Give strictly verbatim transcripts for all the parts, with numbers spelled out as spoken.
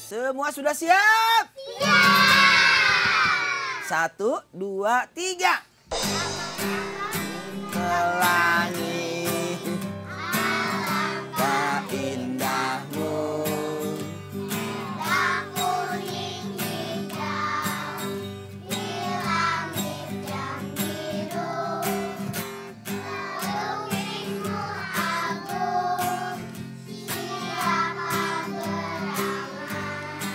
Semua sudah siap? Siap! Satu, dua, tiga. Ke langit, alangkah indahmu. Indah kuning hijau, di langit yang biru. Pelukismu agung, siapa gerangan.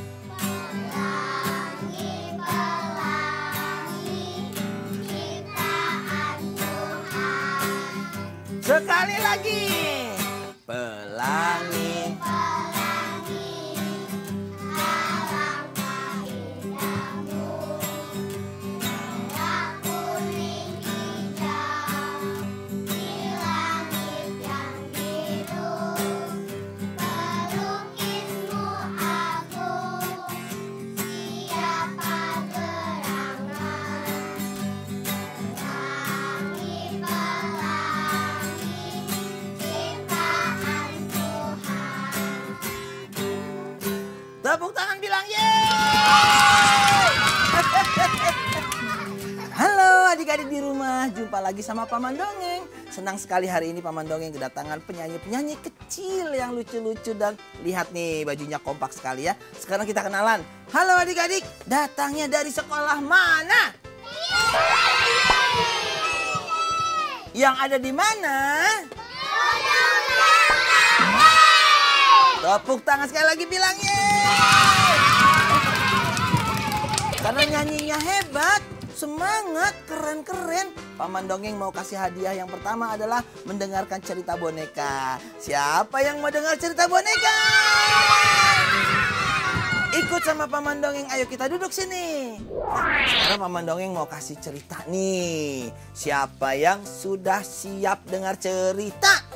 Pelangi-pelangi, ciptaan Tuhan. Sekali lagi. Pelangi. Pelangi, alangkah indahmu. Indah kuning hijau, di langit yang biru. Pelukismu agung, siapa gerangan. Pelangi-pelangi, ciptaan Tuhan. Tepuk tangan bilang yeay! Halo adik-adik di rumah, jumpa lagi sama Paman Dongeng. Senang sekali hari ini Paman Dongeng kedatangan penyanyi-penyanyi kecil yang lucu-lucu dan lihat nih bajunya kompak sekali ya. Sekarang kita kenalan. Halo adik-adik, datangnya dari sekolah mana? Yang ada di mana? Tepuk tangan sekali lagi bilang yeay! Karena nyanyinya hebat, semangat, keren-keren. Paman Dongeng mau kasih hadiah yang pertama adalah mendengarkan cerita boneka. Siapa yang mau dengar cerita boneka? Ikut sama Paman Dongeng, ayo kita duduk sini. Sekarang Paman Dongeng mau kasih cerita nih. Siapa yang sudah siap dengar cerita?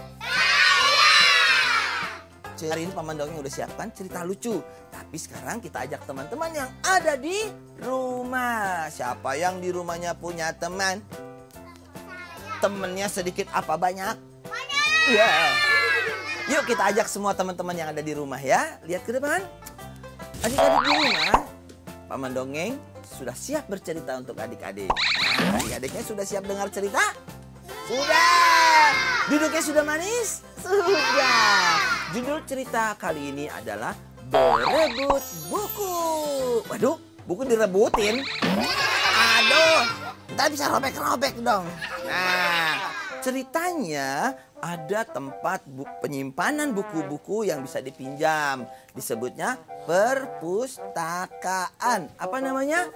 Hari ini Paman Dongeng udah siapkan cerita lucu. Tapi sekarang kita ajak teman-teman yang ada di rumah. Siapa yang di rumahnya punya teman? Temennya sedikit apa banyak? Banyak. Iya. Yuk kita ajak semua teman-teman yang ada di rumah ya. Lihat ke depan. Adik-adik di rumah, Paman Dongeng sudah siap bercerita untuk adik-adik. Nah, adik-adiknya sudah siap dengar cerita? Sudah. Duduknya sudah manis? Sudah. Judul cerita kali ini adalah Berebut Buku. Waduh, buku direbutin? Aduh, ntar bisa robek-robek dong. Nah, ceritanya ada tempat bu penyimpanan buku-buku yang bisa dipinjam. Disebutnya perpustakaan. Apa namanya?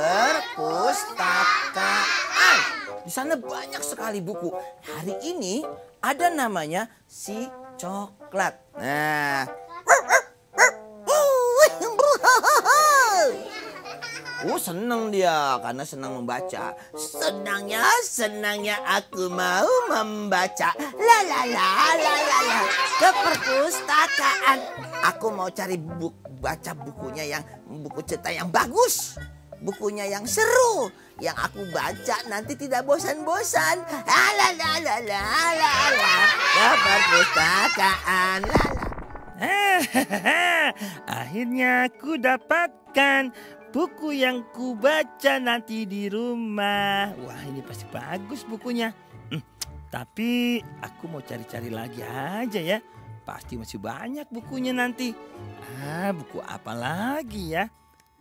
Perpustakaan. Di sana banyak sekali buku. Hari ini ada namanya si coklat. Nah. Oh, senang dia karena senang membaca. Senangnya, senangnya aku mau membaca. La la la la la la. Ke perpustakaan. Aku mau cari buku, baca bukunya yang buku cerita yang bagus. Bukunya yang seru. Yang aku baca nanti tidak bosan-bosan. La la la la la la la. Ke perpustakaan. La la. Akhirnya aku dapatkan buku yang ku baca nanti di rumah. Wah, ini pasti bagus bukunya. Hmm, tapi aku mau cari-cari lagi aja ya. Pasti masih banyak bukunya nanti. Ah, buku apa lagi ya?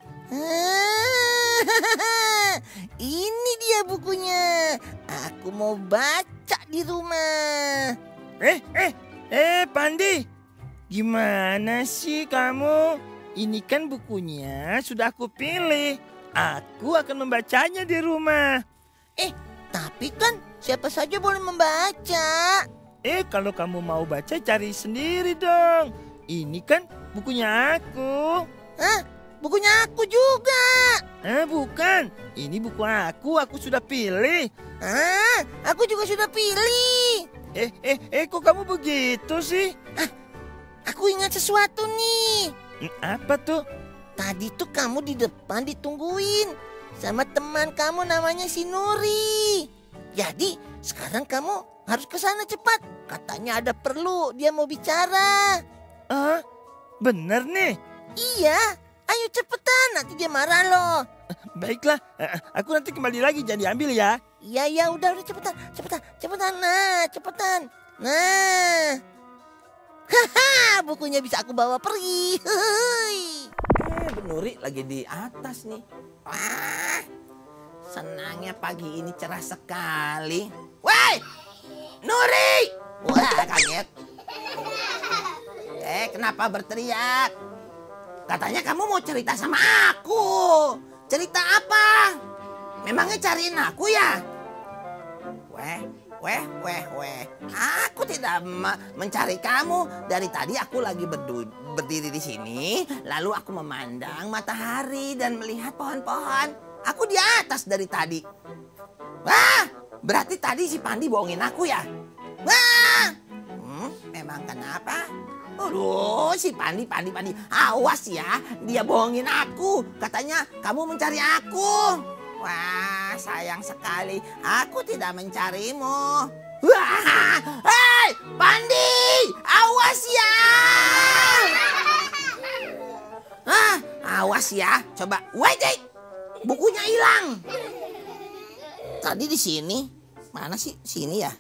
Ini dia bukunya. Aku mau baca di rumah. Eh, eh, eh, Pandi. Gimana sih kamu? Ini kan bukunya sudah aku pilih. Aku akan membacanya di rumah. Eh, tapi kan siapa saja boleh membaca. Eh, kalau kamu mau baca cari sendiri dong. Ini kan bukunya aku. Hah? Bukunya aku juga. Eh, bukan. Ini buku aku, aku sudah pilih. Ah, aku juga sudah pilih. Eh, eh, eh, kok kamu begitu sih? Ah, aku ingat sesuatu nih. Apa tuh? Tadi tuh kamu di depan ditungguin sama teman kamu namanya si Nuri. Jadi sekarang kamu harus ke sana cepat. Katanya ada perlu, dia mau bicara. Ah, bener nih. Iya, ayo cepetan, nanti dia marah loh. Baiklah, eh, aku nanti kembali lagi jangan diambil ya. Iya, iya, udah, udah cepetan, cepetan, cepetan, nah, cepetan. Nah, haha, bukunya bisa aku bawa pergi. Hehehe. Eh, Bu Nuri lagi di atas nih. Wah, senangnya pagi ini cerah sekali. Woi, Nuri! Wah, kaget. Eh, kenapa berteriak? Katanya kamu mau cerita sama aku. Cerita apa? Memangnya cariin aku ya? Weh, weh, weh, weh. Aku tidak ma- mencari kamu. Dari tadi aku lagi berdu- berdiri di sini. Lalu aku memandang matahari dan melihat pohon-pohon. Aku di atas dari tadi. Wah, berarti tadi si Pandi bohongin aku ya? Wah, hmm, memang kenapa? Aduh, si Pandi, Pandi, Pandi. Awas ya, dia bohongin aku. Katanya kamu mencari aku. Wah, sayang sekali. Aku tidak mencarimu. Wah, hei, Pandi, awas ya. Ah, awas ya. Coba, wait, wait. Bukunya hilang. Tadi di sini. Mana sih? Sini ya?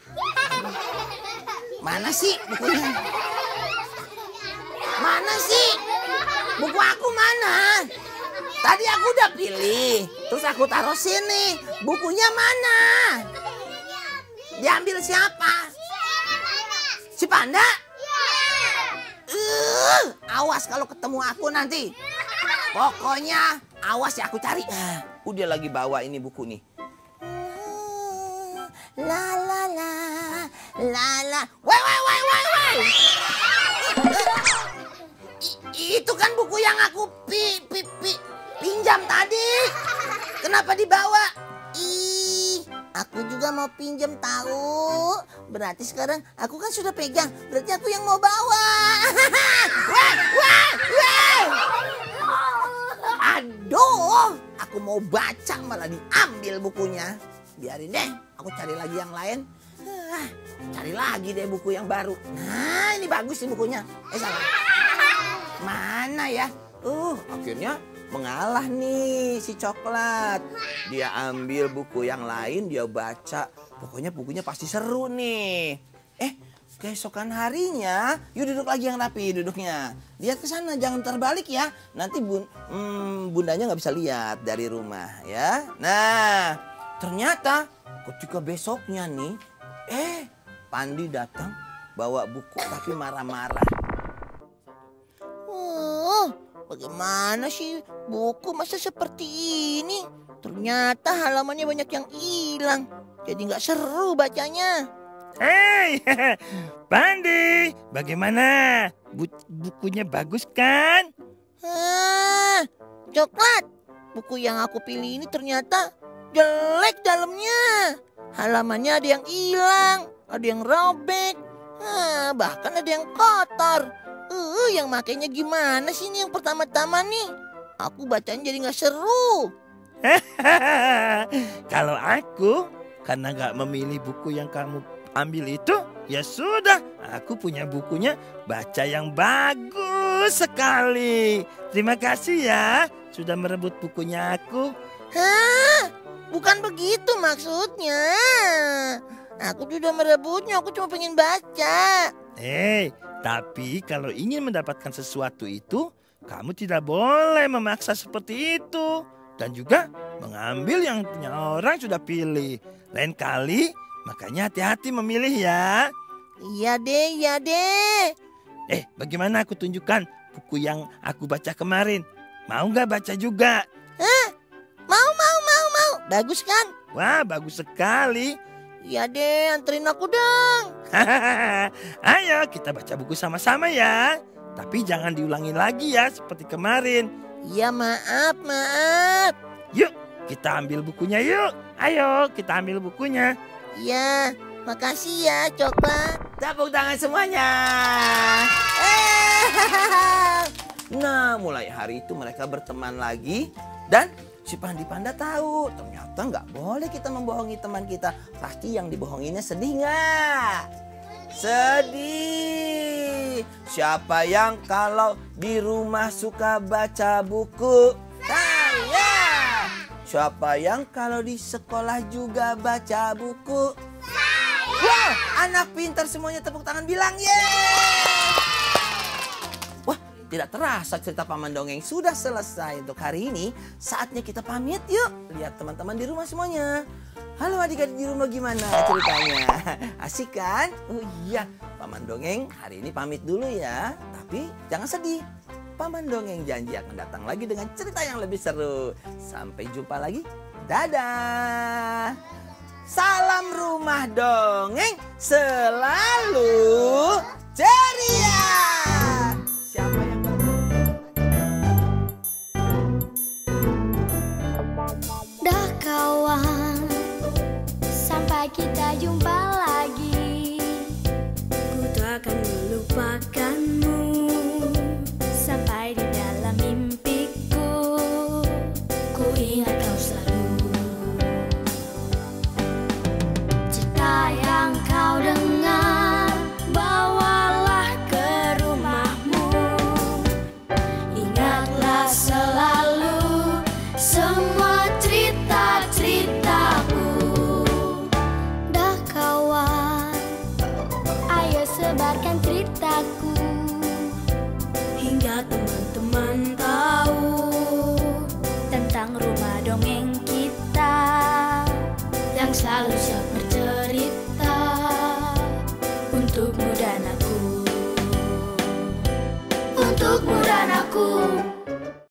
Mana sih bukunya? Mana sih? Buku aku mana? Tadi aku udah pilih. Terus aku taruh sini. Bukunya mana? Diambil siapa? Si Panda? Uh, awas kalau ketemu aku nanti. Pokoknya awas ya aku cari. Ah, udah lagi bawa ini buku nih. La la la la la. Woi woi woi woi woi. I- Itu kan buku yang aku pi, pi, pi, pinjam tadi. Kenapa dibawa? Ih, aku juga mau pinjam tahu. Berarti sekarang aku kan sudah pegang. Berarti aku yang mau bawa. Wah, wah, wah. Aduh, aku mau baca malah diambil bukunya. Biarin deh, aku cari lagi yang lain. Ah, cari lagi deh buku yang baru. Nah, ini bagus sih bukunya. Eh, salah. Mana ya? Uh, akhirnya mengalah nih si coklat. Dia ambil buku yang lain, dia baca. Pokoknya bukunya pasti seru nih. Eh, keesokan harinya, yuk duduk lagi yang rapi duduknya. Lihat ke sana, jangan terbalik ya. Nanti bun, hmm, bundanya nggak bisa lihat dari rumah ya. Nah, ternyata ketika besoknya nih, eh, Pandi datang bawa buku tapi marah-marah. Oh, bagaimana sih buku masa seperti ini? Ternyata halamannya banyak yang hilang. Jadi nggak seru bacanya. Hei, Pandi, bagaimana? Bu- bukunya bagus kan? Hah, coklat. Buku yang aku pilih ini ternyata jelek dalamnya. Halamannya ada yang hilang, ada yang robek, ah, bahkan ada yang kotor. Uh, yang makainya gimana sih ini yang pertama-tama nih? Aku bacanya jadi nggak seru. Kalau aku, karena nggak memilih buku yang kamu ambil itu, ya sudah, aku punya bukunya, baca yang bagus sekali. Terima kasih ya, sudah merebut bukunya aku. Hah? Bukan begitu maksudnya. Aku sudah merebutnya, aku cuma pengen baca. Eh, tapi kalau ingin mendapatkan sesuatu itu, kamu tidak boleh memaksa seperti itu. Dan juga mengambil yang punya orang sudah pilih. Lain kali, makanya hati-hati memilih ya. Iya deh, iya deh. Eh, bagaimana aku tunjukkan buku yang aku baca kemarin? Mau nggak baca juga? Hah? Mau, mau, mau, mau. Bagus kan? Wah, bagus sekali. Iya deh, anterin aku dong. Ayo kita baca buku sama-sama ya. Tapi jangan diulangi lagi ya seperti kemarin. Iya, maaf, maaf. Yuk, kita ambil bukunya yuk. Ayo, kita ambil bukunya. Iya, makasih ya, coklat. Tepuk tangan semuanya. Eh, nah, mulai hari itu mereka berteman lagi dan si Pandi Panda tahu ternyata nggak boleh kita membohongi teman kita. Pasti yang dibohonginya sedih nggak? sedih? Siapa yang kalau di rumah suka baca buku? Saya. Siapa yang kalau di sekolah juga baca buku? Saya. Wah, anak pintar semuanya tepuk tangan bilang yeay. Wah, tidak terasa cerita Paman Dongeng sudah selesai untuk hari ini. Saatnya kita pamit yuk. Lihat teman-teman di rumah semuanya. Halo adik-adik di rumah, gimana ceritanya? Asik kan? Oh iya, Paman Dongeng hari ini pamit dulu ya. Tapi jangan sedih. Paman Dongeng janji akan datang lagi dengan cerita yang lebih seru. Sampai jumpa lagi. Dadah. Salam rumah dongeng selalu ceria. Siapa yang Dah kawan, sampai kita jumpa lagi. Ku tak akan melupakan